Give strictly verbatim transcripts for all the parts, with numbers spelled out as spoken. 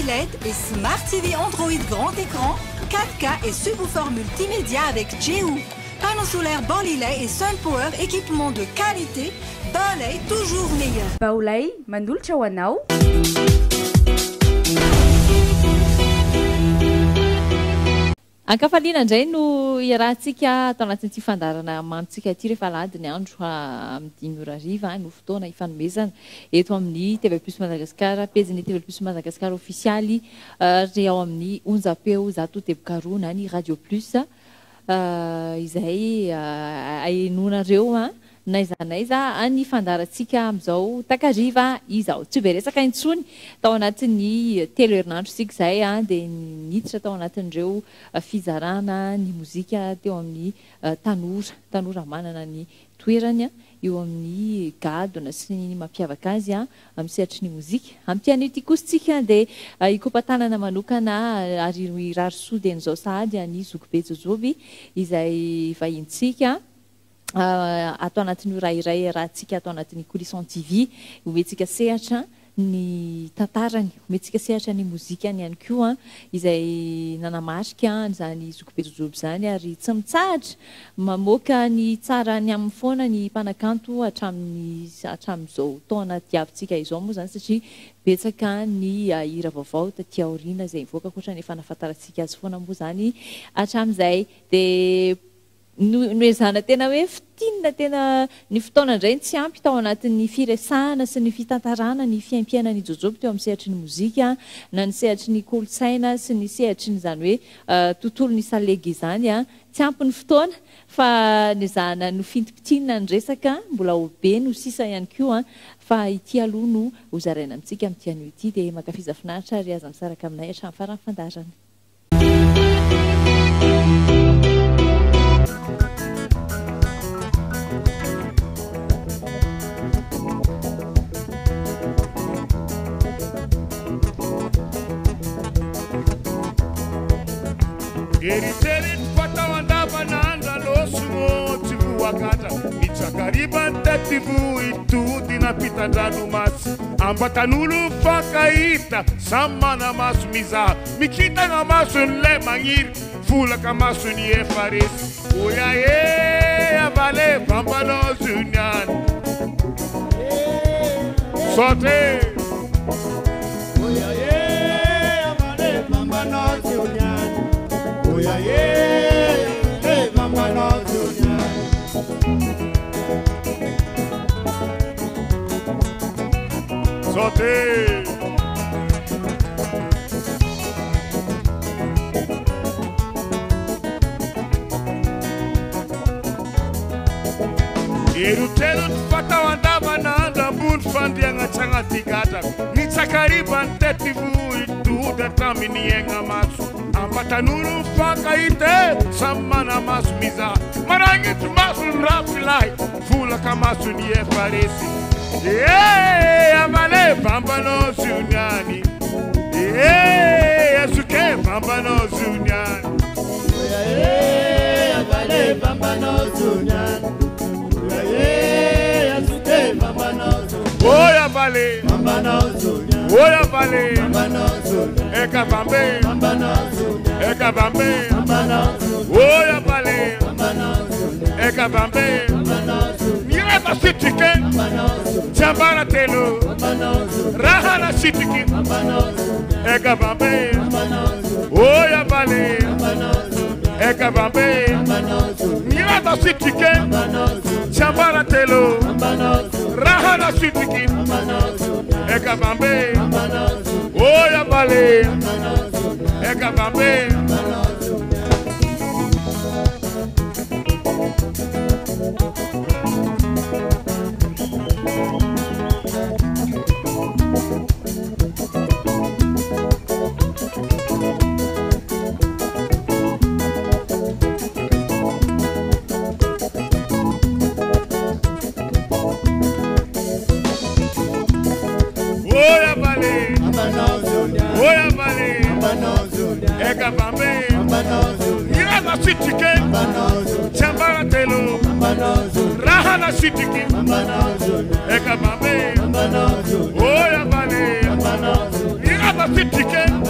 L E D et Smart T V Android grand écran, quatre K et subwoofer multimédia avec J U. Panneaux solaires Baoley et SunPower, équipement de qualité. Baoley toujours meilleur. Baoley, mandulcha ho anao. Ankafaliana indray no iarahantsika atao anatin'ity fandarana mantsika ity rehefa alady ny andro amin'ny dimy ora hariva no fotoana ifanomezana eto amin'ny T V plus Madagascar, pejiny T V plus Madagascar officialy ary ao amin'ny onjapeo zato teboka roa na ny Radio Plus izay ahenonareo na iza na iza ny fandarantsika amin'izao takariva izao. Tsy be resaka intsony tao anatin'ny telo herinandro sika izay dia niditra tao anatin'ireo fizarana ny mozika teo amin'ny tanora tanora manana ny toerany eo amin'ny gadona sy ny mampiavaka azy amin'ny sehatry ny mozika. Amin'ity ity kosa tsika dia ikopatanana manokana ary rarisoa dia n'izao sahady ny Zokobe Jojoby izay vahintsika atao anatin'ny ora iray rahantsika atao anatin'ny Coulisson T V omentsika sehatra ny tantarany, omentsika sehatra ny mozikany ihany koa izay nanamarika izany Zokobe Jojoby izany ary tsy mitsahatra mamoaka ny tsarany amin'ny foana ny mpanakanto hatramin'ny hatramin'izao taona diavintsika izao moa izany satria betsaka ny hira vaovao taty aoriana izay mivoaka ankoatra ny fanafantarantsika azy foana moa izany hatramin'izay dia noezana tena hoe fitinina tena ny fotoana indray tsy ampy tao anatin'ny firesahana sy ny fitantarana ny fiaimpiainan'ny Jojoby teo amin'ny sehatry ny mozika na ny sehatry ny kolotsaina sy ny sehatry ny izany hoe tontolo ny salegy izany tsy ampy ny fotoana fa nezahana no fintipitinina ny resaka mbola obe no sisa ihany koa fa ity aloha no hozaraina amintsika amin'ity anio ity dia mankafiza finaritra ary aza misaraka aminay hatramin'ny farany fandarana. Eritrerit fatao andavanandro aloso tsy voakatra mitsakariba ny tety voitody nampitan-dranomasy ambatan'olo fakahita samy mana maso mizaha mikitana mason'ilay magniry volaka masony efa resy oya e avale bambanao zoniany sote oya e avale bambanao zoniany oya e bambanao zoniany sote erotero ny fatao andavanandro ambony fandriagna tsy agnaty gatra nitsakariba ny tety voitody hatramin'ny aigna maso ambatan'olo fakahita samy mana maso mizaha maragnitsy maso ny rafilahy volaka masony efa resy e avale bambanao zoniany e azoke bambanao zoniany e avale bambanao zoniany oya vale oya vale eka vambe eka vambe oya vale eka vambe nireva sitike chambara telo raha na sitike eka vambe oya vale eka vambe nireva sitike chambara telo raha na sitike eka vambe oya vale eka vambe oya vale eka vambe irava sitike chambara telo raha na sitike eka vambe oya vale irava sitike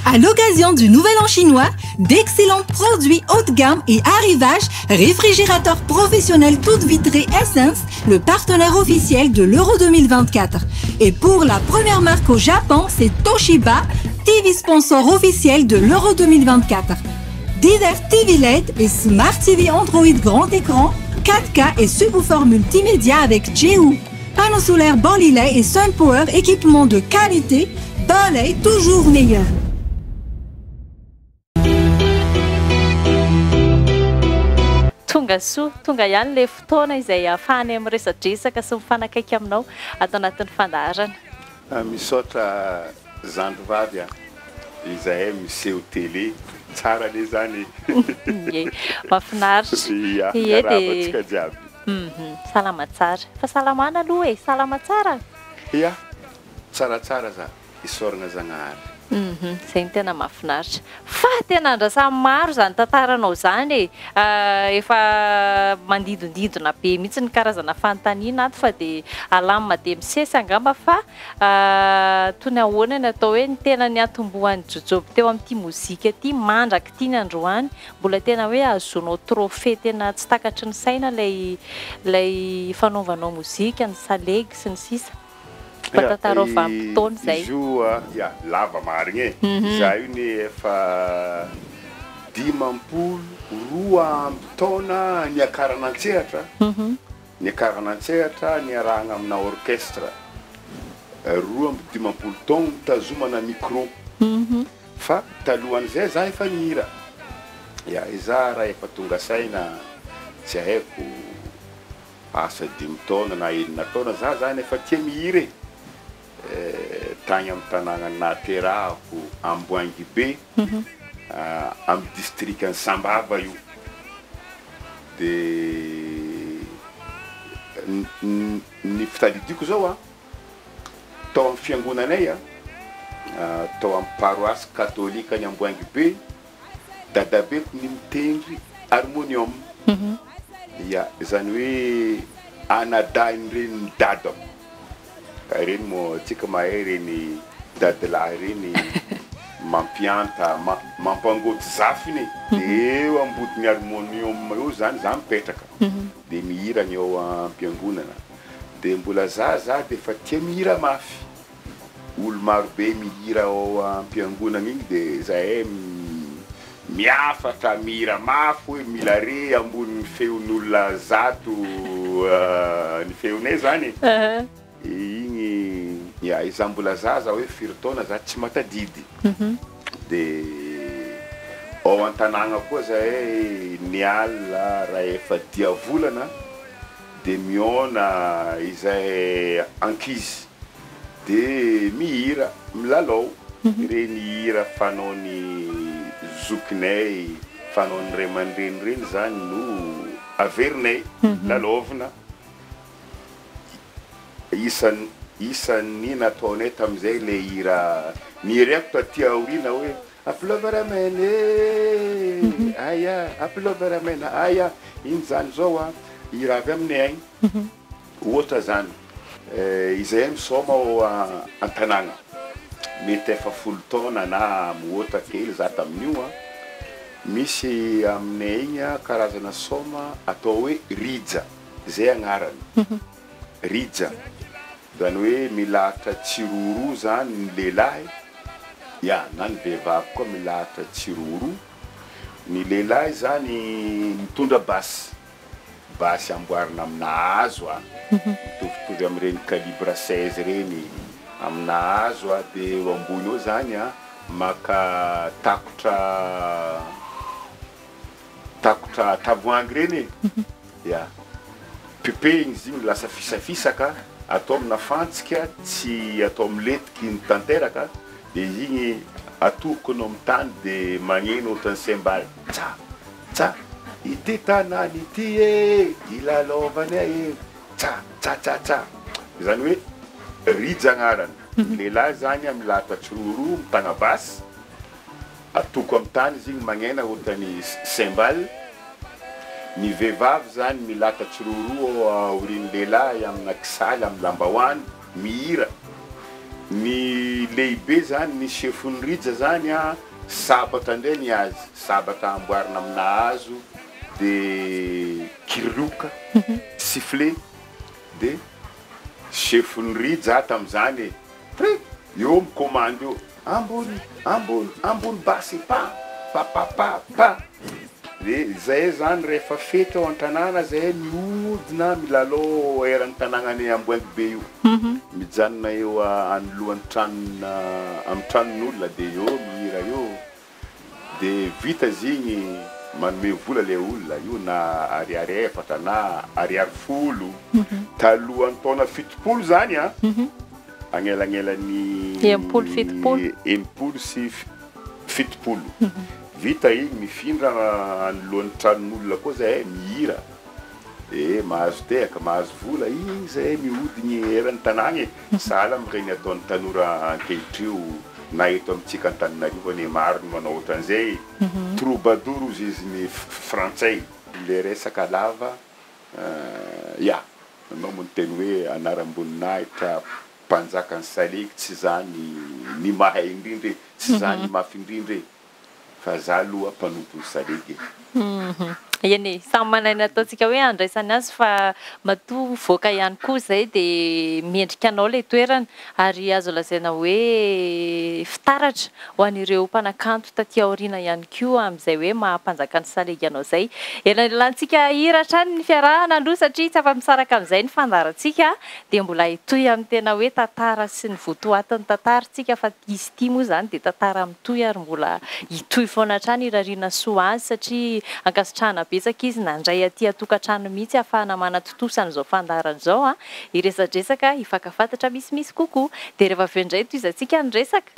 À l'occasion du Nouvel An chinois, d'excellents produits haut de gamme et arrivage, réfrigérateur professionnel toute vitrée Essence, le partenaire officiel de l'Euro deux mille vingt-quatre. Et pour la première marque au Japon, c'est Toshiba, T V sponsor officiel de l'Euro deux mille vingt-quatre. Divers T V L E D et Smart T V Android grand écran, quatre K et subwoofer multimédia avec J U. Panneaux solaires Borlilay et SunPower, équipement de qualité, Borlay toujours meilleur. Tonga soa, tonga ihany le fotoana izay ahafahany amin'ny resadresaka sy mifanakaiky aminao ato anatin'ny fandaharana. Misaotra zandrovavy izay miseho télé tsara le zany. Ie, mahafinaritra. Ia, Ie rahavantsika dia jiaby. Mhm, salama tsara. Fahasalamana aloha e, salama tsara. Ia, tsaratsara za, isorana Zagnahary. Mhm, zay ny tena mahafinaritra. Fa tena andrasany maro zany tantaranao zany e. Ah, efa mandidondidona be mihitsy ny karazana fanontaniana ato fa dia alamina dia misesy angamba fa ah, toy ny ahoana ny atao hoe ny tena ny atombohan'ny Jojoby teo amin'ity mozika ity mandraka ity ny androany mbola tena hoe ahazoanao trophée tena tsy takatry ny saina lay lay fanaovanao mozika ny salegy sy ny sisa. Patataro vampitaona zay. Izy io ia lava marigny e. Za io ny efa dimampolo roa amby taona niakarana an-tsehatra. Niakarana an-tsehatra niarahana amina orchestre. Roa amby dimampolo taona mitazomana micro. Fa talohan'izay za efa nihira. Ia iza raha efa tonga saina tsy haiko asa dimy taona na enina taona za zany efa tia mihira e. Tagny amin'ny tanàna naterahako Amboangy be amin'ny districtn'ny Sambava io dia ny fitadidiako zao a tao amin'ny fiangonanay a tao amin'ny paroisse katolika ny Amboangy be dadabeko ny mitendry harmonium. Ia zany hoe anadainy reny dada reny mo tsika mahay reny dadilahy reny mampianta mampangoty zafiny dia eo ambodiny harmonium eo zany za mipetraka dia mihira ny eo am-piangonana dia mbola za za dia efa tia mihira mafy olo marobe mihira ao am-piangonana igny dia zahay miafatra mihira mafy hoe mila re ambony feon'olona zato ny feonay zany igny ia iza mbola zaza hoe firy taona za tsy matadidy dia ao an-tanàgna koa zahay niala raha efa dia volana dia miona izay ankizy dia mihira milalao reny hira fanaony zokinay fanaony ray aman-dreny reny zany no averinay lalaovina isan'ny isan'ny nataonay tamin'izay le hira nihirako taty aoriana hoe aploveramene aya aploveramena aya iny zany zao a hira avy aminay agny ohatra zany izay misoma ao an-tanàgna mety efa folo taona na mihoatra kely za tamin'io a misy aminay igny a karazana soma atao hoe rija zay agnarany rija zany hoe milahatra tsiroro zany ny lehilahy ia na ny vehivavy koa milahatra tsiroro ny lehilahy zany mitondra basy basy amboarina amina hazo a mitovitovy amin'ireny calibre seize reny amina hazo a dia eo ambony eo zany a maka takotra takotra tavoangy reny e ia pepehiny izy igny lasa fisafisaka atao amina fantsika tsy atao amiletiky ny tanteraka dia igny atorokonao amin'ny tany dia magneno ohatrany sembaly tsa tsa ity tanany ity e ilalaovany e tsa tsa tsa tsa zany hoe rija agnarany lehilahy zany a milahatra tsiroro mitagna basy atoko amin'ny tany izy igny magnena ohatrany sembaly ny vehivavy zany milahatra tsiroro aorian'ny lehilahy amina kisaly amin'ny lambahoany mihira ny lehibe zany ny chefny rija zany a sabata ndray ny azy sabata amboarina amina hazo de kirioka sifflet de chefny rija tam'izany pre eo micommande eo ambony ambony ambony basy pa pa pa pa pa de zay zany rehefa fety ao an-tanàna zay miodina milalao eran'ny tanàgnany Amboingy be io mijanona eo anoloan'ny tranona amin'ny tranon'olona de eo mihira eo de vita zigny manome vola le olona io na ariary efatra na ariary folo talohan'ny taona fitopolo zany a agnelagnelan'ny enimpolo fitopolo enimpolo sy fitopolo vita igny mifindra anoloan'ny tranon'olona koa zay mihira e mahazo tehaka mahazo vola igny zay mihodigny eran'ny tanàgna sahala amin'ireny ataon'ny tanora ankehitrio na eto amintsika Antananarivo any maro ny manao ohatran'izay troubadour ozy izy ny frantsay le resaka lava ya nanao mo ny teny hoe anaram-boninahitra mpanjakany saleky tsy zany ny mahay indrindra tsy zany mafy indrindra fa za aloha mpanompo ny saleky eny samy manana ataontsika hoe andraisany azy fa matoa voaka ihany koa zay de miendrika anao le toerana ary azo lazaina hoe fitaratra ho an'ireo mpanakanto taty aoriana ihany koa amin'izay hoe mahampanjaka ny salegy anao zay elalantsika hiratra ny fiarahana andro satria tsy afa-misaraka amin'izay ny fandarantsika de mbola hitoy amin'ny tena hoe tantara sy ny votoatin'ny tantarantsika fa izy ity moa zany de tantara mitoy ary mbola hitoy foana hatrany irariana soa azy satria ankasitrahana betsaka izy nandray aty atokantrano mihitsy ahafahana manatotosana zao fandarana zao a iresadresaka ifakafantatra misimisy kokoa de rehefa avy eo indray toizantsika ny resaka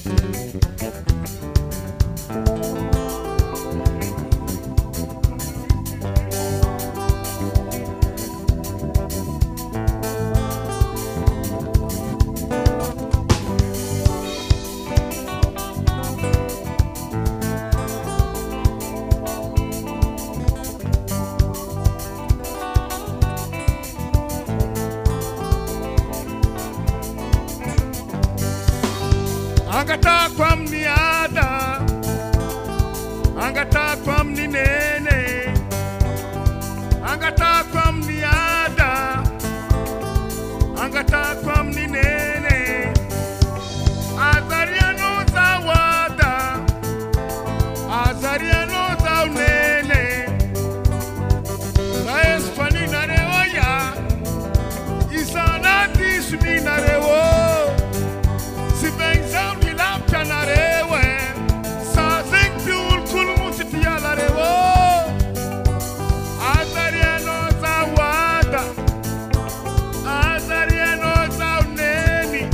angatako amin'ny ada angatako amin'ny nene angatako amin'ny ada angatako amin'ny nene azariano zao ada azariano zao nene zaesfaninareo ya isanati suminareo si benzao narewe sa zengpiul kulmusiti yalarewo azariano zawada azariano zawneni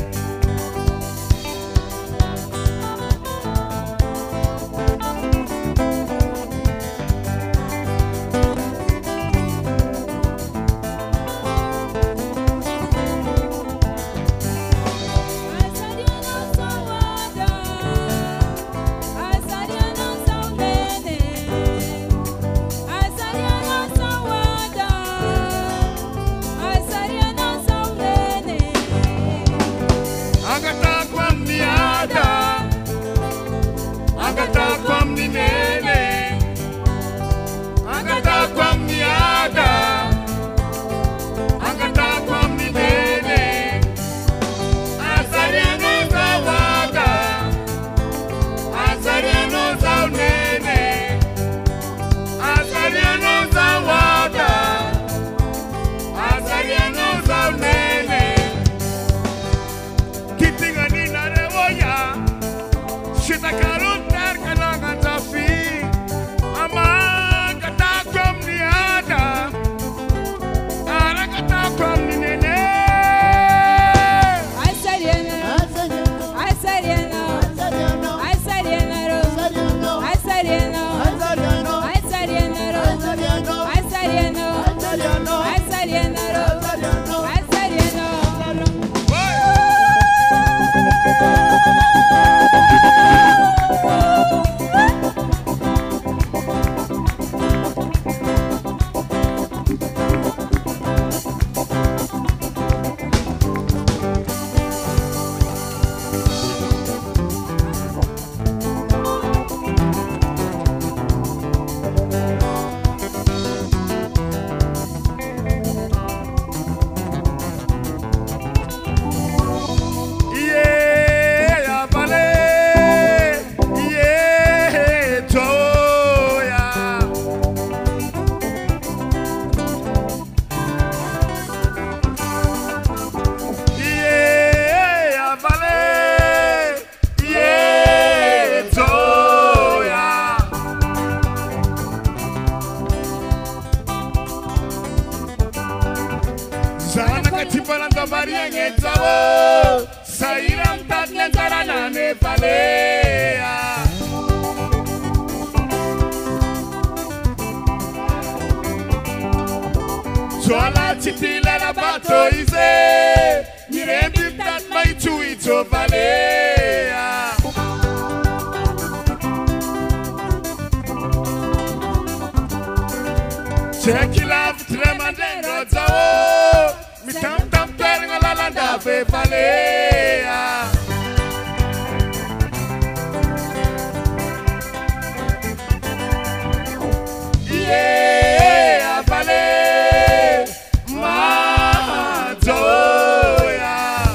Eza varianye zao Saira mtatne zarana ne palea Sola titila la bato ize Mirembi mtat mai chuito valea Cheki la vitrema dengo zao Mi tam tam teringa la landa ve valea Yeah, vale Ma zoya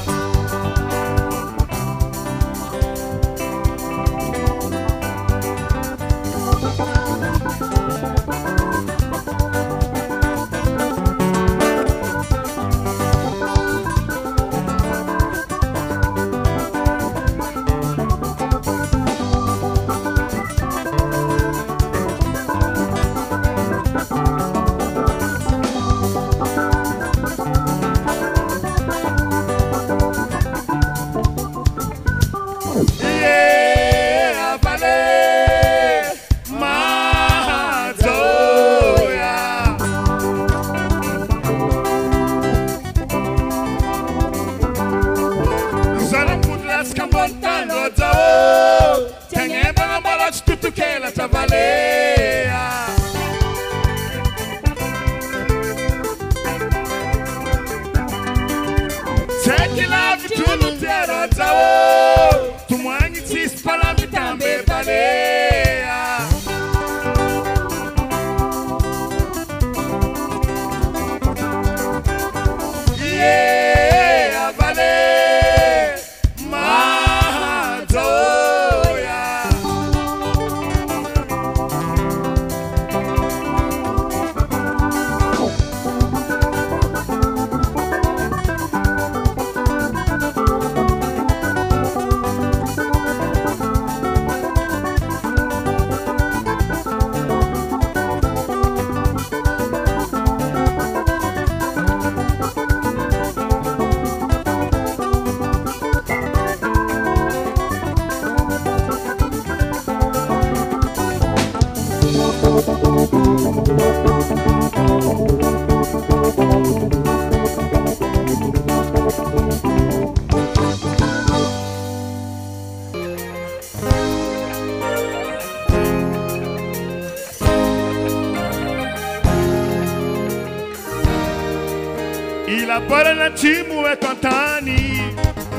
Cimu e contani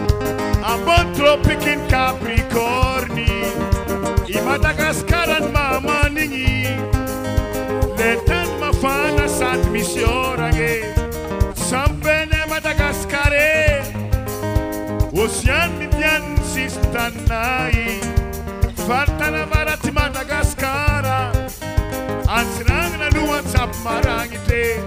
a bon tropico in Capricorni i Madagascar and mama ningi le tan ma fana sat missiorage sambene Madagascar ocean indian sistanai fartana varati Madagascar ansrang na nuan sap marangite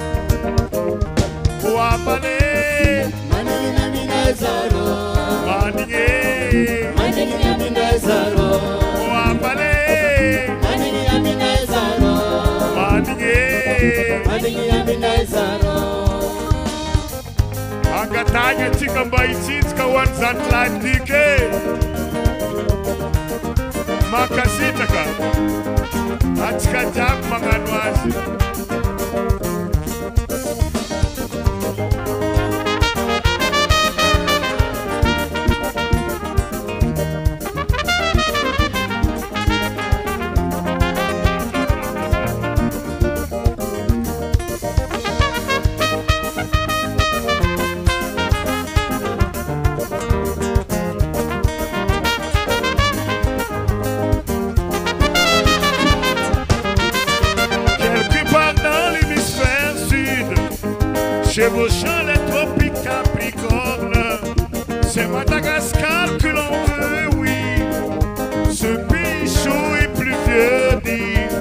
Wapale Manina mina zaro Manige Manina mina zaro Wapale Manina mina zaro Manige Manina mina zaro Angatanya tika mbaititska wanza Atlantike Makasitaka Atika jak manganwazi Chevauchant les tropiques Capricorne, c'est Madagascar que l'on veut, oui. Ce pays chaud et pluvieux dit.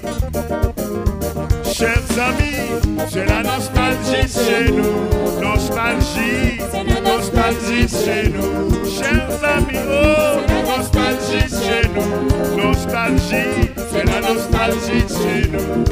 Chers amis, c'est la nostalgie chez nous. Nostalgie, nostalgie chez nous. Chers amis, oh, nostalgie chez nous. Nostalgie, c'est la nostalgie chez nous.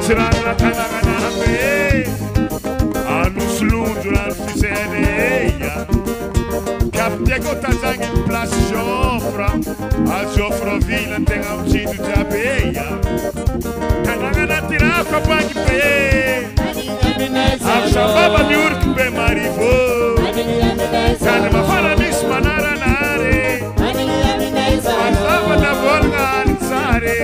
Tirana Tanaganabe, Anuslundran Fisereia, Captego Tazang em Place Jofra, a Jofra Vila tem altido de abeia, Tanagana Tirafa Bagbe, a Shababa de Urque Marivo, Tanama Faramis Manaranare, a Saba da Volga Alizare,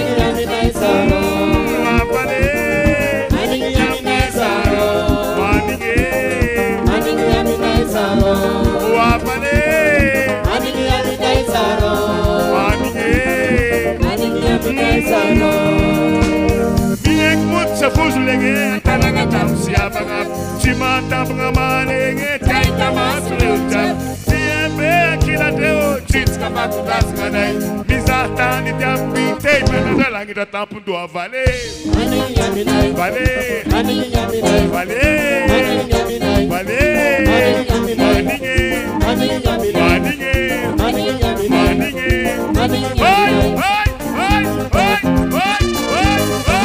Viek moet ze voezelen, tananga tamsiabaga, chimata bangamane, taita masreuta, tiebe kila deo, chitska matudas ganai, mizata ni tambi, teita na dalangi da tampu do avale, vale, vale, vale, vale, maninge, oi, oi. Oi, oi, oi, oi, oi.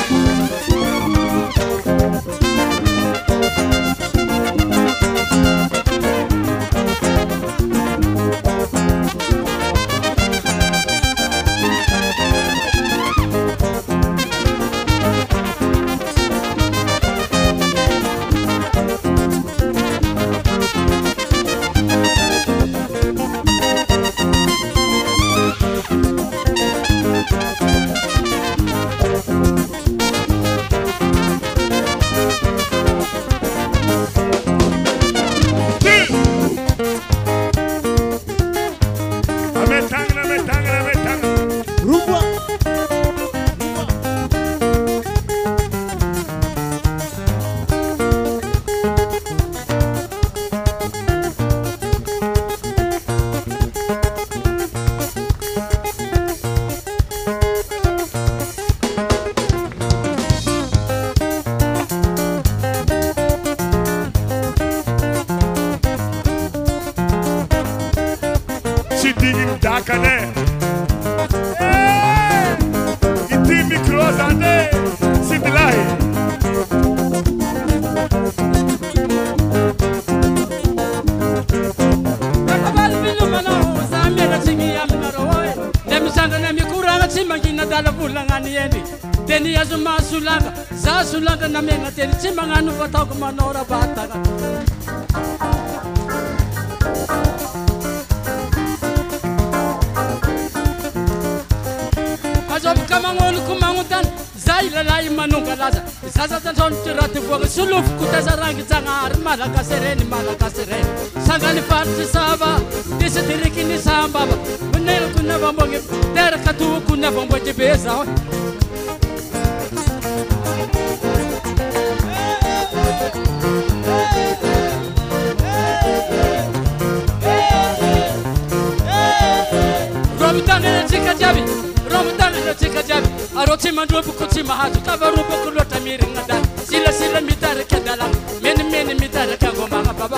Sulanga na menga teni chimanga nu batau ko manora bataga Ajob kamangol kumangutan zaila lai manunga laza sasa tanton tirate fuga suluf kutazarangi zangar malaka sereni malaka sereni sangali farti saba disitiriki ni samba munel kunna bambonge der katu kunna bamboje beza Jabi, Ramadan na chika jabi, aroti mandupu kuti mahatu, kavarupo kulota miringa dan, sila sila mitara kendala, meni meni mitara kangoma baba.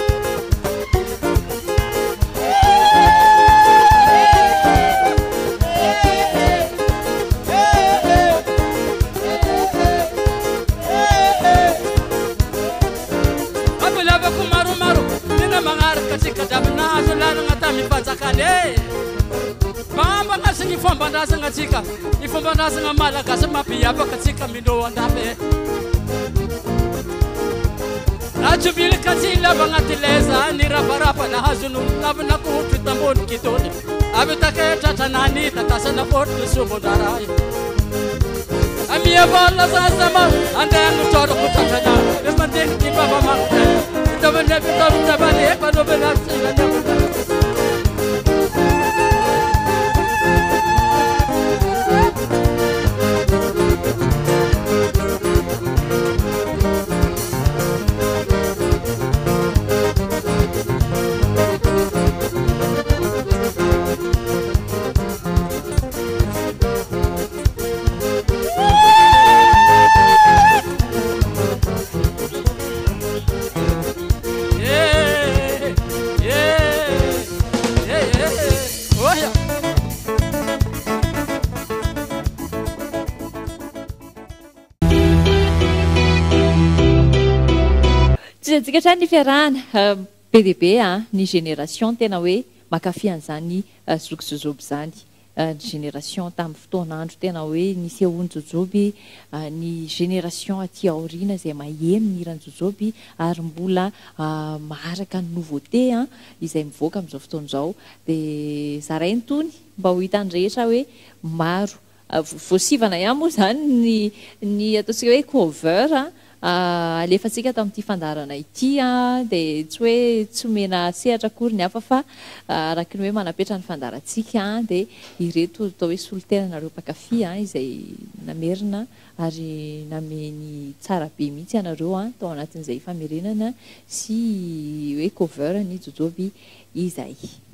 Abulaba kumaru maru, nina mangara katika jabi na azulana ngata mipanzakane. Bamba ngasing ifomba ndasa ngatsika ifomba ndasa ngamala kase mapia pakatsika mindo andabe Nachubili katsila bangatileza ni raparapa na hazunu labna kuhupita mboni kitoni abitake tatanani tatasa na portu sumodarai Amia bala sasama anda yang toro kutatana Memandeng kibaba makta Itaban nebi taru tabani ekwa dobe nasi Itaban Yeah, yeah. antsika trany ny fiarahana be dia be a ny génération tena hoe makafy an'izany zoky jojoby zany ny génération tamin'ny fotoanandro tena hoe nisy ahony jojoby ny génération aty aoriana izay maheno ny hiran'ny jojoby ary mbola maharaka ny nouveauté a izay mivoaka amin'izao fotoana izao dia zaray ny tony mba ho hitany rehetra hoe maro voasivana ihany moa zany ny ny ataontsika hoe cover a alefatsika tamin'ity fandarana ity a dia tsy hoe tsy mena sehatra akory ny hafa fa araka ny hoe manapetra ny fandarantsika dia ireto atao hoe solitenanareo mpakafy a izay namerina ary nameny tsara be mihitsy ianareo a tao anatin'izay famerenana sy hoe cover ny jojoby izay.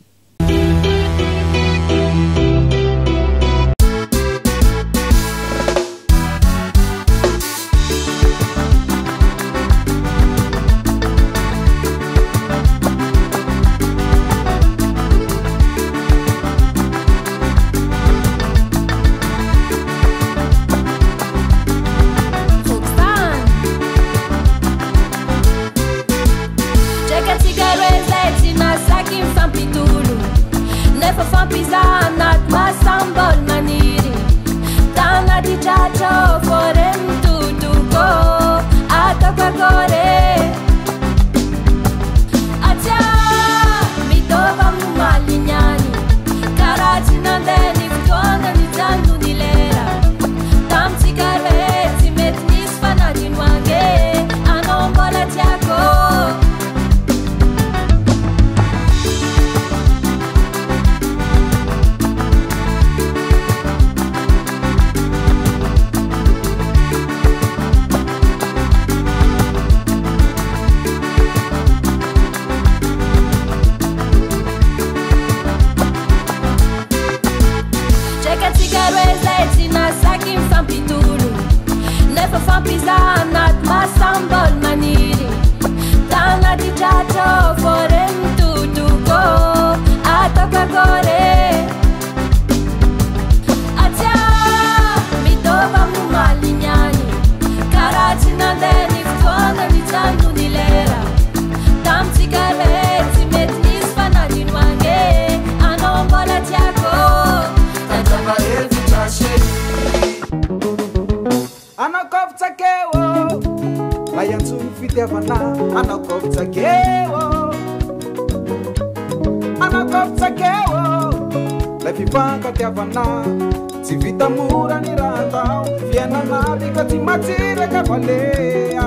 Si vita mura ni rata, fiena nabi kati matira kavalea.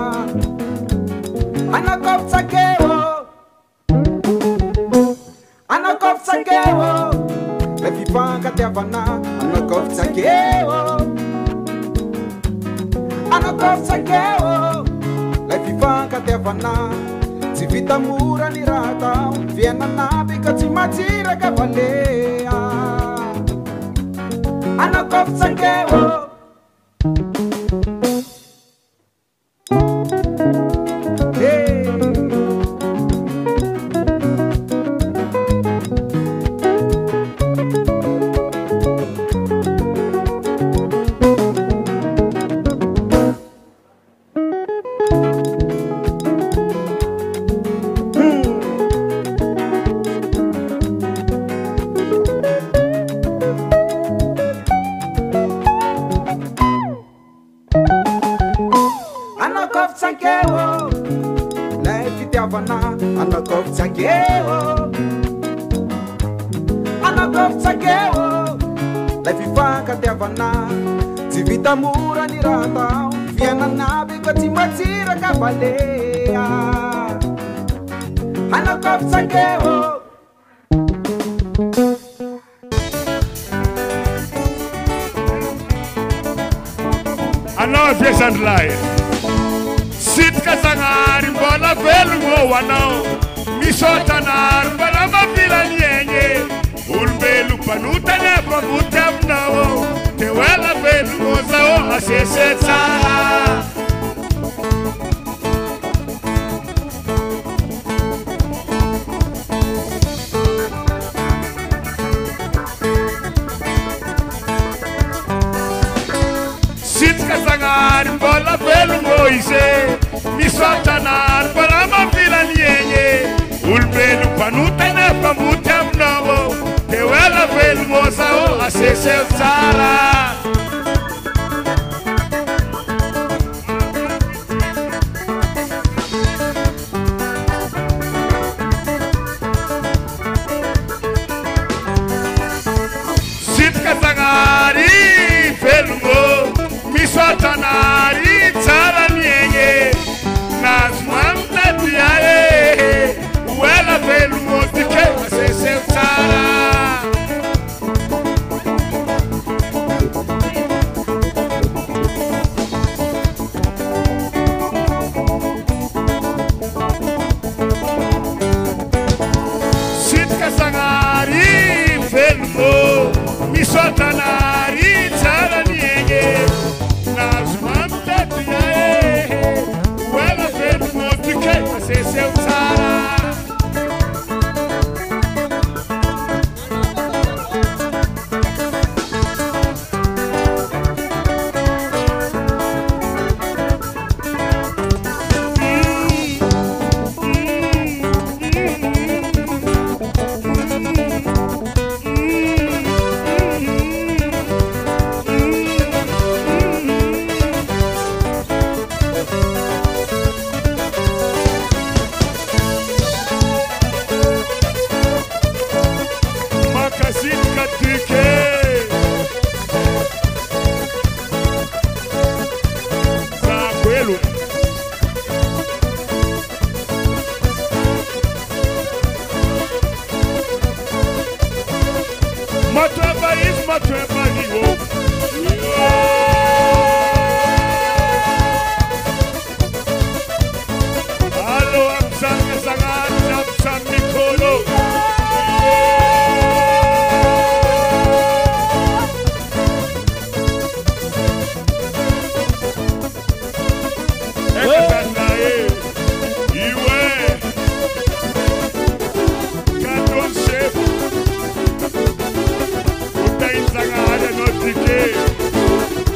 Anakop sakeo, anakop sakeo. Le fifa kati avana, anakop sakeo, anakop sakeo. Le fifa kati avana, si vita mura ni rata, fiena nabi kati matira kavalea. Anakop sakeo. Hey. Anakop sakeo, anakop sakeo. La fifa kati avana, si vita mura ni rata, fiena nabi kati matira kavalea. Anakop sakeo. Anao fiasany lahy sitka zanary mbola velogno anao misotanary mbola mavila niegny olombelo mpanotany mpavoty aminao teo ela velogno zao asese tsara sitka zanary mbola velogno ize misotanary paramafilaniegny olobelo mpanotana mpamboty aminao de oela velogno zao aseseo tsara sitka zagnary velogno misotanary tsara niegny nazo mamitadia e oela velogno tike aseseo tsara sitka zagnary velogno misotanary tsara niegny nazo mamitadia e oela velogno tike aseseo tsara makasitka tike zakwelo matweba is matweba hiwo alo amsange zangani amsan mikolo ekatanae iwe kadon chef utainzangana notike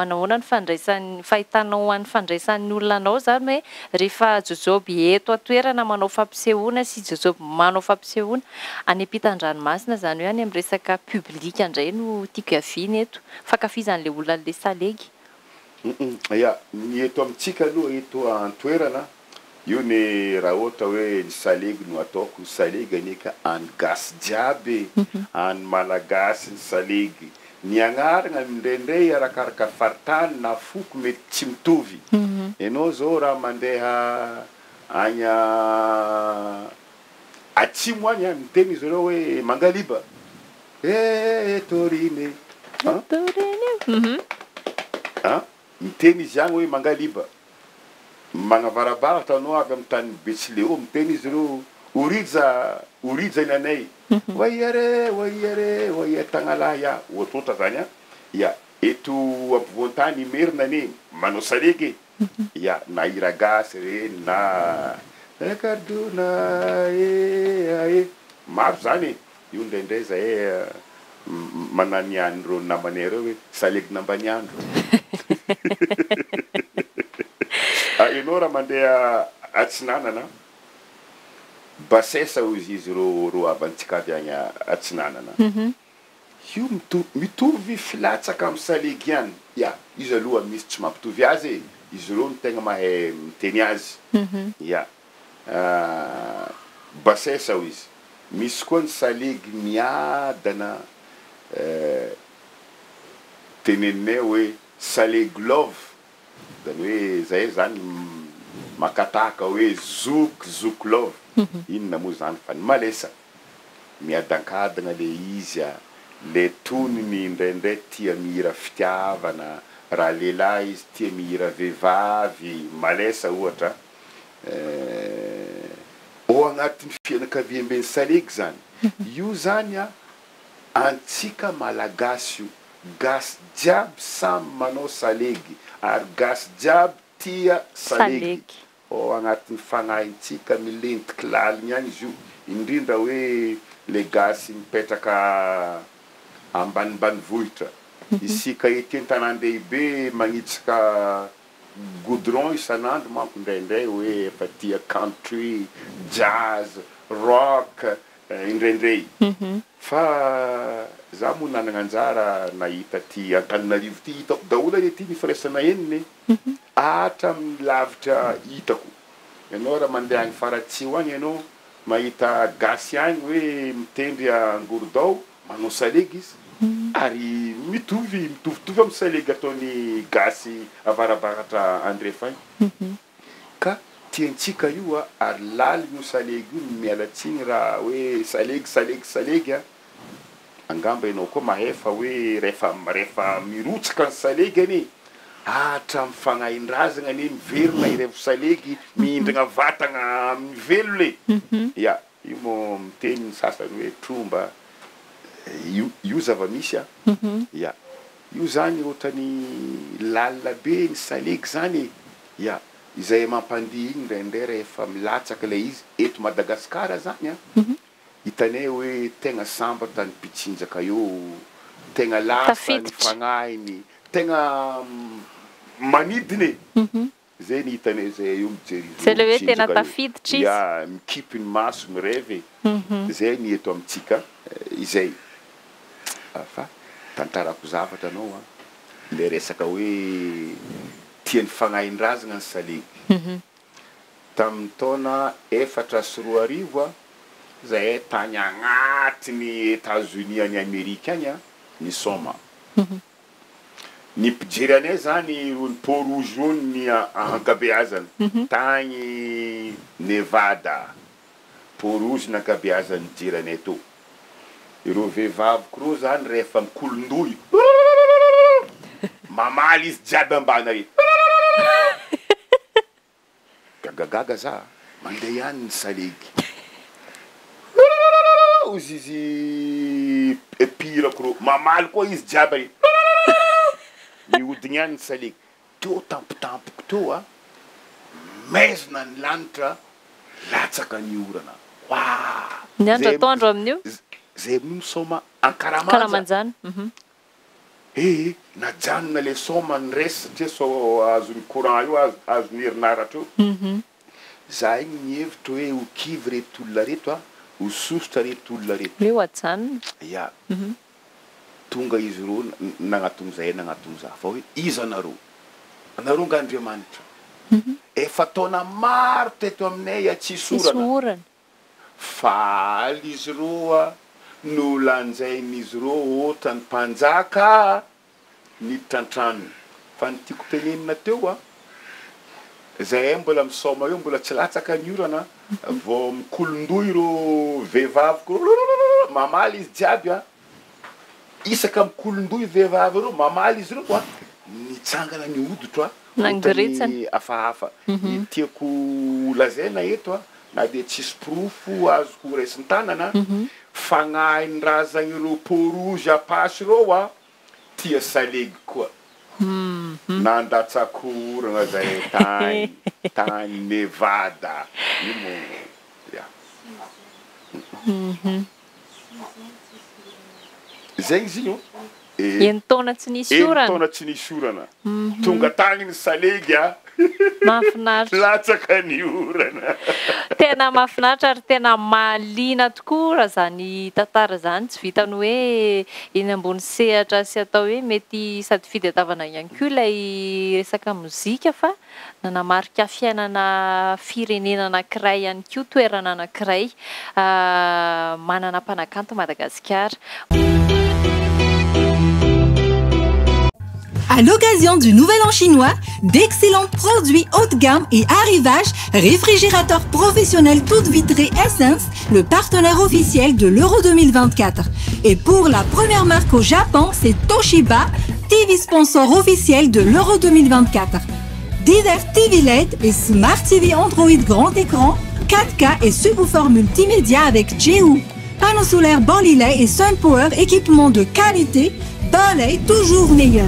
nahoana ny fandraisan'ny fahitanao ho an'ny fandraisan'ny olona anao zany hoe rehefa jojoby eto atoerana manao fampisehoana sy jojoby manao fampisehoana any ampitan-dranomasina zany hoe any amin'ny resaka publika indray no tiako hiaviana eto fankafizan'ilay olona an'ilay salegy. Ya ny eto amintsika aloha eto an-toerana io ny raha ohatra hoe ny salegy no ataoko, ny salegy anika any gasy jiaby any malagasy ny salegy. Ny agnarana indraindray arakaraka faritany na foko mety tsy mitovy. Ianao zao raha mandeha any atsimo any miteny izy ireo hoe Mangaliba. Eh torine. Torine. Ah, miteny izy agny hoe Mangaliba. Magnavarabara tanao avy amin'ny tany Betsileo miteny izy ireo Oriza, Oriza nanay. Wayare, wayare, wayatangala ya. Wototra zany a. Ya, eto ampovoantany merina ne manao salegy. Ya, na iragasy re na Karduna e e maro zany. Io ndraindray zay manany andro namany reo hoe salegy nambany andro. Ah, ianao raha mandeha Atsinanana. Basesa ozy izy ro ro abantsika avy agny Atsinanana. Io mitovy filatsaka amin'ny salegy ihany. Ya, izy aloha misy tsy mampitovy azy, izy ro no tegna mahay miteny azy. Ya. Basesa izy. Misy koa ny salegy miadana teneninay hoe salegy love. Zany hoe zay zany makataka hoe zouk zouk love. Inona moa zany fa ny malesa miadankadana le izy a le toniny indraindray tia mihira fitiavana raha lehilahy izy tia mihira vehivavy malesa ohatra ao agnatin'ny fianakaviam-ben'ny salegy zany. Io zany a antsika malagasy io gasy jiaby samy manao salegy ary gasy jiaby tia salegy. O agnatin'ny fagnahintsika milentiky laliny ihany izy io indrindra hoe le gasy mipetraka ambanimbany vohitra. Isika ety an-tanàn-dehibe magnitsika goudron isan'andro manko indraindray hoe efa tia country, jazz, rock indraindray. Fa za moa nanana anjara nahita ty Antananarivo ty hitako daholo ety nifiraisana eniny hatramin'ny lavitra hitako. Ianao raha mandeha any Faratsio agny ianao mahita gasy agny hoe mitendry Angorodao manao salegy izy ary mitovy mitovitovy amin'ny salegy ataony gasy avarabaratra Andrefagny. Ka tiantsika io a ary laligny io salegy io mialatsiny raha hoe salegy salegy salegy a. Angamba ianao koa mahay fa hoe rehefa rehefa mirotsaka ny salegy any hatra amin'ny fagnahin-drazana any miverina irevo salegy mihindrana vatagna mivelo le. Ya, io mo miteny ny sasany hoe tromba io io zava-misy a. Ya, io zany ohatrany lalina be ny salegy zany. Ya, izay mampandihy igny indraindray rehefa milatsaka le izy eto Madagasikara zany a. Hitanay hoe tegna sambatra ny mpitsinjaka io, tegna lasa ny fagnahiny, tegna manidiny. Zay ny hitanay zay io mijery. C'est le hoe tena tafiditra izy. Ya, mikipy ny maso mirevy. Zay ny eto amintsika izay. Fa tantarako zavatra anao a. Le resaka hoe tian'ny fagnahin-drazana ny salegy. Tamin'ny taona efatra sy roa arivo a zay tany agnatiny États-Unis any Amerika agny a nisoma. Ny mpijery anay zany ny peau rouge jaune ny ankabeazany tany Nevada. Peau rouge nankabeazany mijery anay to. Ireo vehivavy reo zany rehefa mikolondoy mamaly izy jiaby ambany ary. Gagagaga za mandeha ihany ny salegy. Ozy izy epirako reo mamaly koa izy jiaby ary. Mihodigny ihany ny salegy. Teo tampotampoko teo a maizina ny lanitra latsaka ny orana. Waa! Ny andro atoandro amin'io? Zay misoma Ankaramanjana. Karamanjana. eh najanona le somany resy satria so azony courant io azony herinaratra io za igny mihevitra hoe ho kivy reto olona reto a ho sosotra reto olona reto hoe ho ajanona ya tonga izy roa nagnatony zay nagnatony za fa hoe iza nareo nareo nga Andriamanitra efa taona maro teto aminay tsy sorana fa aly izy roa no lanjain'izy roa ohatrany mpanjaka niditra an-trano fa nitiako tenenina teo a zay mbola misoma eo mbola tsy latsaka ny orana vao mikolondoy ro vehivaviko mamaly izy jiaby a isaka mikolondoy vehivavy ro mamaly izy ro a nitsangana ny hoditra a nangretsany hafahafa tiako lazaina eto a na dia tsisy profo azoko raisin-tanana fagnahin'ny razagny ro porozy apasy ro a tia salegy koa nandatsakorana zay tany tany Nevada imo ya zay izy io entona tsy nisy orana entona tsy nisy orana tonga tany ny salegy a mahafinaritra latsaka ny orana tena mahafinaritra ary tena mahaliana tokoa raha zany tantara zany tsy vitany hoe eny ambony sehatra sy atao hoe mety sady fitadiavana ihany koa ilay resaka mozika fa nanamarika fiainana firenena anankiray ihany koa toerana anankiray manana mpanakanto Madagasikara. À l'occasion du Nouvel An chinois, d'excellents produits haut de gamme et arrivage, réfrigérateur professionnel toute vitrée Essence, le partenaire officiel de l'Euro deux mille vingt-quatre. Et pour la première marque au Japon, c'est Toshiba, T V sponsor officiel de l'Euro deux mille vingt-quatre. Divers T V L E D et Smart T V Android grand écran, quatre K et subwoofer multimédia avec J U. Panneaux solaires Borlilay et SunPower, équipement de qualité, Borlay toujours meilleur.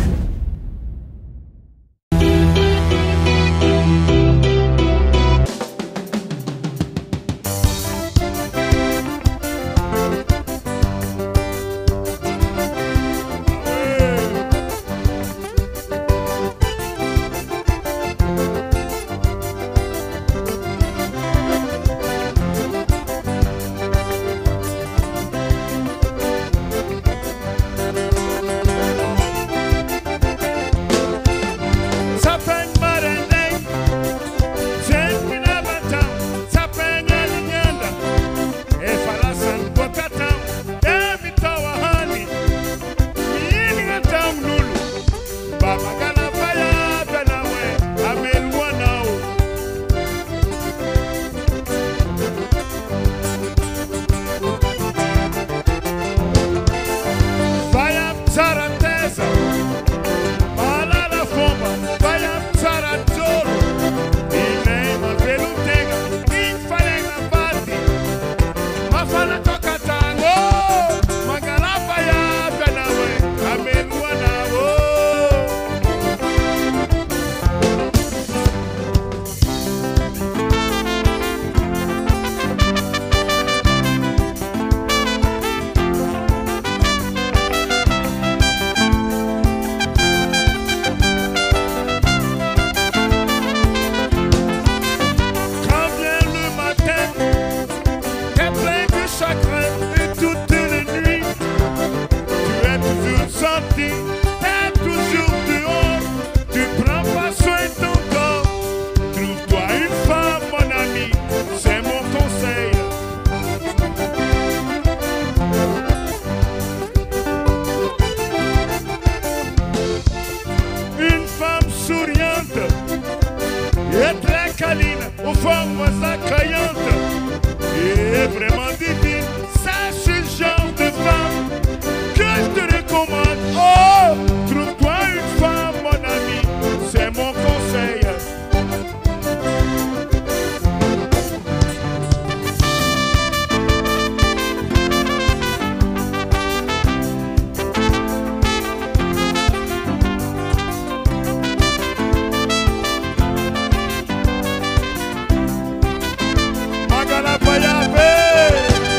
Magala Bayabe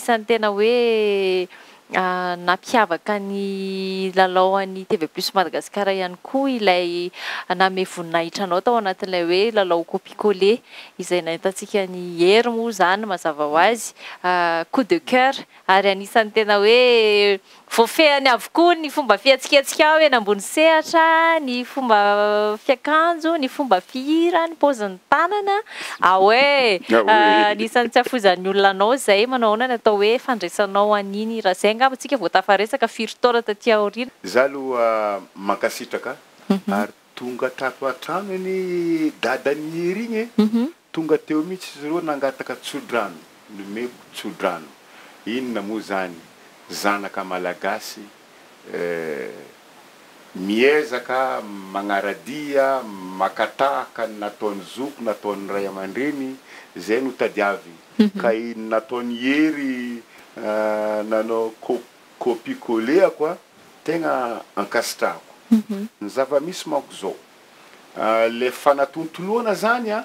anisan'ny tena hoe nampiavaka ny lalaoan'ny T V plus Madagasikara ihany koa ilay name voninahitra anao tao anatin'ilay hoe lalao copier-coller izay nahitantsika ny hery moa zany mazava ho azy coup de cœur ary anisan'ny tena hoe voafehany avokoa ny fomba fihetsiketsika hoe nambony sehatra ny fomba fiakanjo ny fomba fihira ny paozin'ny tanana aoe anisan'ny tsy afozan'ny olona anao zay manao ahoana natao hoe fandraisanao an'iny raha zay angamba tsika vao tafaresaka firy taona taty aoriana za aloha mankasitraka ary tonga tato an-trano ny dadan'ny hery igny tonga teo mihitsy izy ireo nangataka tsodrano nomeko tsodrano inona moa zany zanaka malagasy miezaka magnaradia makatahaka ny nataony zoko nataony ray aman-dreny zay no tadiavy ka iny nataony hery nanao copier-coller koa tegna ankasitrahako ny zava-misy manko zao le fanatontoloana zany a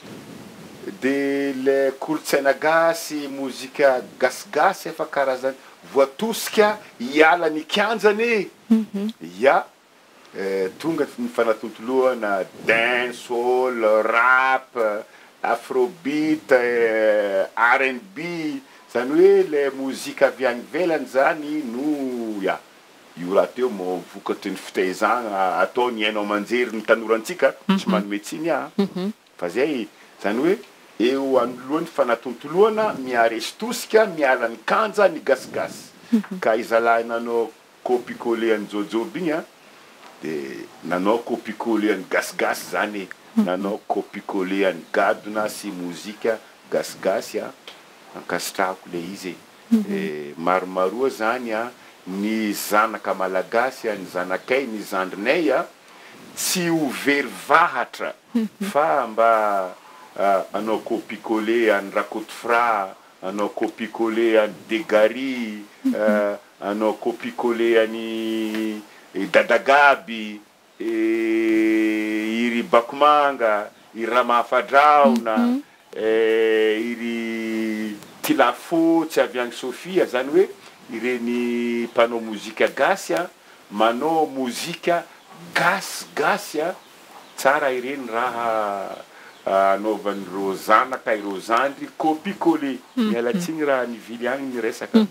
de le kolotsaina gasy mozika gasigasy efa karazany voatosika hiala ny kianjany ya tonga ny fanatontoloana dancehall rap afrobeat R and B zany hoe le mozika avy any ivelany zany no ya io raha teo mo vokatry ny fitaizagna ataony hainao manjery ny tanorantsika tsy manome tsiny a fa zay zany hoe eo anoloany fanatontoloana miaresy tosika miala ny kanja ny gasigasy ka izalahy nanao copier-coller any jojoby igny a de nanao copier-coller any gasigasy zany nanao copier-coller any gadona sy mozika gasigasy a ankasitrahako le izy e maromaroa zany a ny zanaka malagasy ny zanakay ny zandrinay a tsy ho very vahatra fa mba anao copier-coller any Rakotovra anao copier-coller any Degary anao copier-coller any Dadagaby iry Bakomanga iry Ramafadraona iry Tilafotsy avy any Sofia zany hoe ireny mpanao mozika gasy a manao mozika gasigasy a tsara ireny raha anaovan'ireo zanaka ireo zandry copier-coller mialatsiny raha nivily agny ny resaka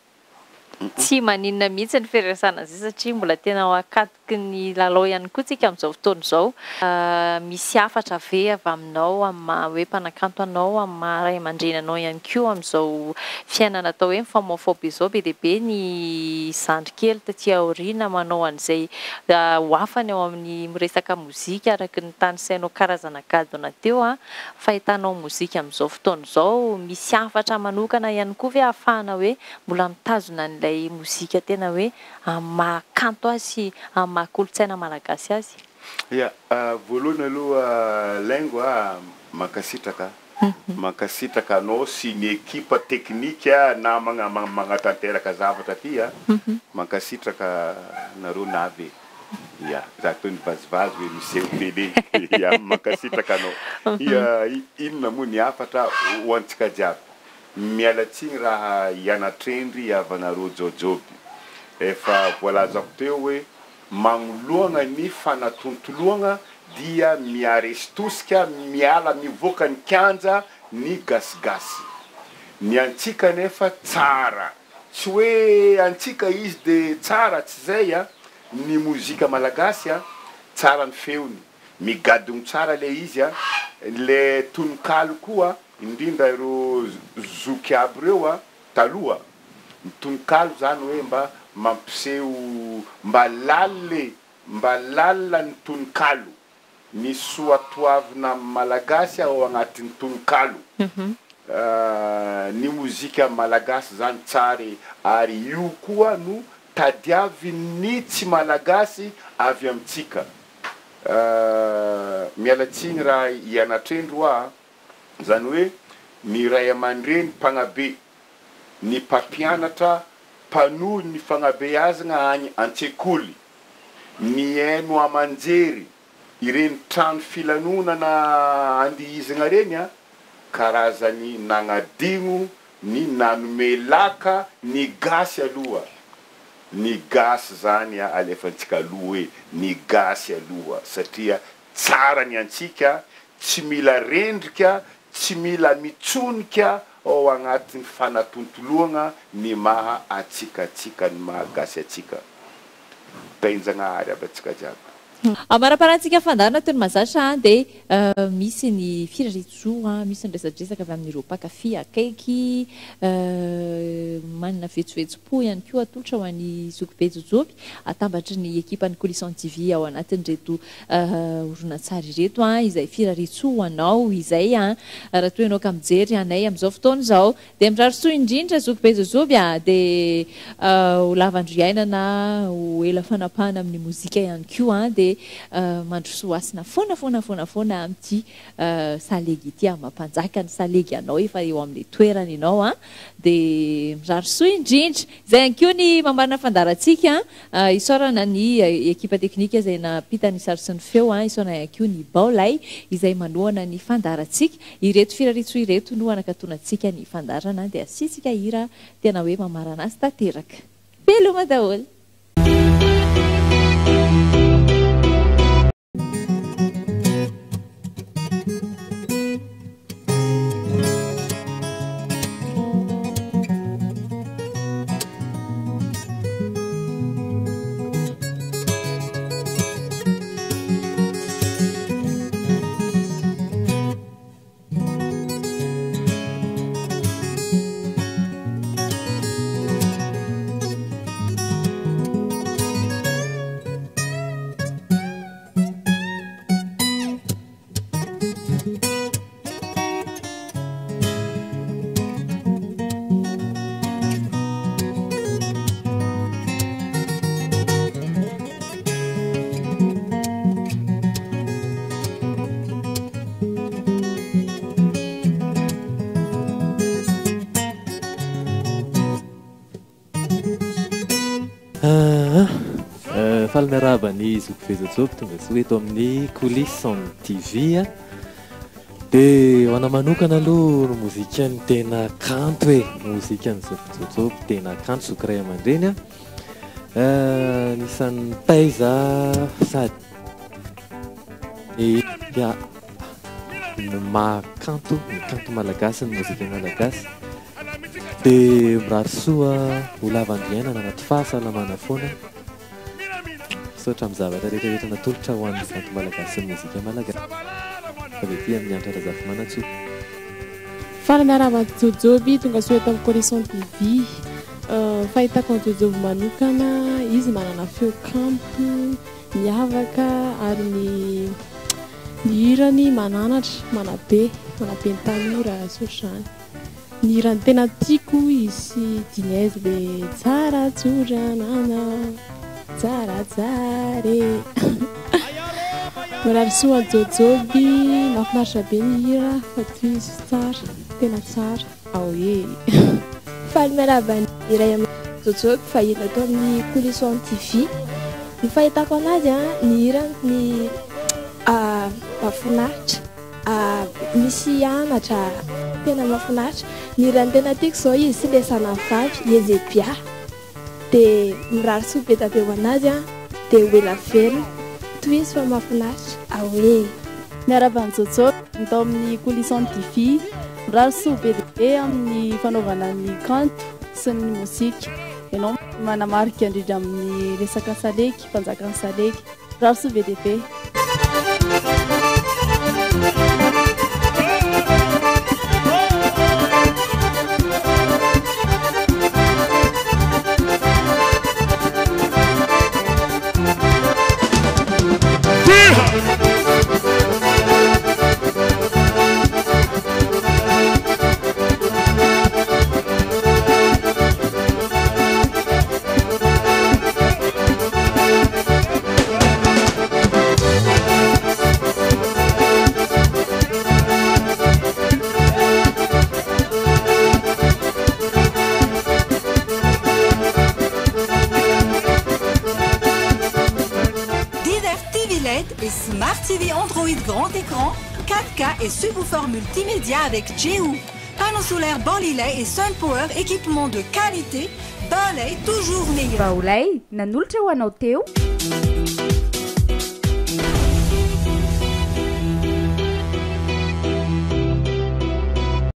tsy maninona mihitsy ny firesana zay satria mbola tena akatiky ny lalao ihany koa tsika amin'izao fotoana izao misy afatra ve avy aminao amin'ny hoe mpanakanto anao amin'ny ray aman-dreny anao ihany koa amin'izao fiainana atao hoe mifamaofao be zao be dia be ny zandry kely taty aoriana manao an'izay ho afany ao amin'ny miresaka mozika araky ny tany sainao karazana gadona teo a fahitanao mozika amin'izao fotoana izao misy afatra manokana ihany koa ve ahafahana hoe mbola mitazona n'ilay mozika tena hoe mahakanto azy mahakolotsaina malagasy azy ya voalohany aloha laingo a mankasitraka mankasitraka anao sy ny ekipa teknika na magnatanteraka zavatra ty a mankasitraka nareo navy ya za tony vazivazy hoe miseho télé ya mankasitraka anao ya inona moa ny afatra ho antsika jiaby mialatsiny raha ianatrendry avanareo jojoby efa voalazako teo hoe magnoloana ny fanatontoloana dia miaresy tosika miala mivoaka ny kianja ny gasigasy ny antsika nefa tsara tsy hoe antsika izy de tsara tsy zay a ny mozika malagasy a tsara ny feony migadony tsara le izy a le tononkalo koa indrindra ireo zoky aby reo a taloha ny tononkalo zany hoe mba mampiseho mba lalle mba lalla ny tononkalo ny soatoavina malagasy ao agnatin'ny tononkalo ny mozika malagasy zany tsary ary io koa no tadiavy ny tsy malagasy avy amintsika mialatsiny raha ianatrendro a zany hoe ny ray aman-dreny mpagnabe ny mpampianatra mpanohy ny fagnabeazagna any an-tsekoly ny haino aman-jery ireny trano filanonana andihizagna reny a karazany nagnadigno ny nanome laka ny gasy aloha ny gasy zany a alefantsika aloha hoe ny gasy aloha satria tsara ny antsika tsy mila rendrika tsy mila mitsonika ao agnatin'ny fanatontoloagna ny maha atsikatsika ny maha gasy atsika tainjagnahary aby atsika jiaby amaraparantsika fandarana toy ny mazatra dia misy ny firaritsoa misy ny resadresaka avy amin'ireo mpakafy akaiky manana vetsovetsom-po ihany koa atolotra ho an'ny zokibe jojoby atambatry ny ekipan'ny Colisson T V ao anatin'reto horonan-tsary ireto a izay firaritsoa ho anao izay a raha toy ianao ka mijery anay amin'izao fotoana izao dia mirarisoa indrindra zokibe jojoby a dia ho lavandriainana ho ela fanapahana amin'ny mozika ihany koa a dia mandrosoa asina foana foana foana foana amin'ity salegy ity a mampanjaka ny salegy anao efa eo amin'ilay toerana ianao a dia mirarisoa indrindra izay ihany koa ny mamarina fandarantsika isaorana ny ekipa teknika izay napita ny sary sy ny feo a isaorana ihany koa ny baolay izay manohana ny fandarantsika ireto firaritsoa ireto no anakatonantsika ny fandarana dia asitsika hira tena hoe mamarana azy tanteraka veloma daholo. Faly miaraba ny zokibe jojoby tonga sy eto amin'ny Colisson T V a dia ho ana manokana aloha mozika ny tena kanto hoe mozika ny zokibe jojoby tena kanto zokiray aman-dreny a nisan'ny taiza sady dia mahakanto ny kanto malagasy ny mozika malagasy dia mirarisoa ho lavandriainana anaty fahasalamana foana sotra amin'ny zavatra rehetrarehetra natolotra ho an'ny kanto malagasy ny mozika malagasy avy aty amin'ny antra razafy manatsoa fara miaraba jojoby tonga so eto amin'ny Colisson T V fahitako ny jojoby manokana izy manana feo kanto miavaka ary ny ny hirany mananatra manabe manabe ny tanora sotra izany ny hirany tena tiako izy dignese le tsara tsoranana tsara tsare mirarisoa jojoby mahafinaritra be ny hira fa toy izy tsara tena tsara ao e faly miaraba ny iray amin'ny jojoby fahita ato amin'ny Colisson T V ny fahitako anazy a ny hirany ny mahafinaritra misy anatra tena mahafinaritra ny hirany tena tiako zao izy sy lesana vavy ezebia dia mirarisoa be da be ho anazy a dia ho ela velona toy izy fa mahafinaritra ao e miaraba ny jojoby atao amin'ny Colisson T V mirarisoa be da be amin'ny fanaovana ny kanto sy ny mozika ianao manamarika indrindra amin'ny resaka salegy mpanjakany salegy mirarisoa be da be et Smart T V Android grand écran, quatre K et subwoofer multimédia avec J E U. Panneaux solaires Borlilay et Sun Power, équipement de qualité. Borlay toujours meilleur. Baolay, nanolotra ho anao teo.